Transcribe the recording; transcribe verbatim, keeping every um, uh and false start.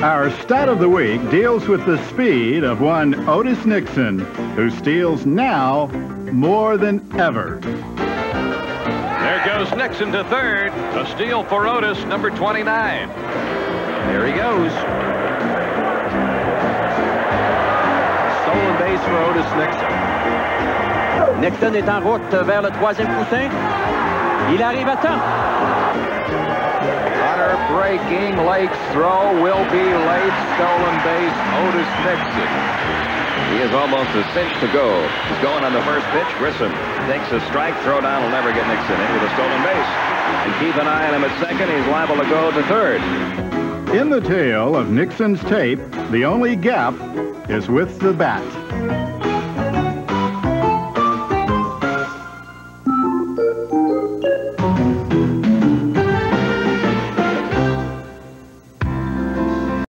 Our stat of the week deals with the speed of one Otis Nixon, who steals now more than ever. There goes Nixon to third. A steal for Otis, number twenty-nine. There he goes. Stolen base for Otis Nixon. Nixon est en route vers le troisième poussin. Il arrive à temps. Breaking Lake's throw will be late. Stolen base, Otis Nixon. He is almost a cinch to go. He's going on the first pitch. Grissom takes a strike. Throw down will never get Nixon in with a stolen base. And keep an eye on him at second. He's liable to go to third. In the tail of Nixon's tape, the only gap is with the bat.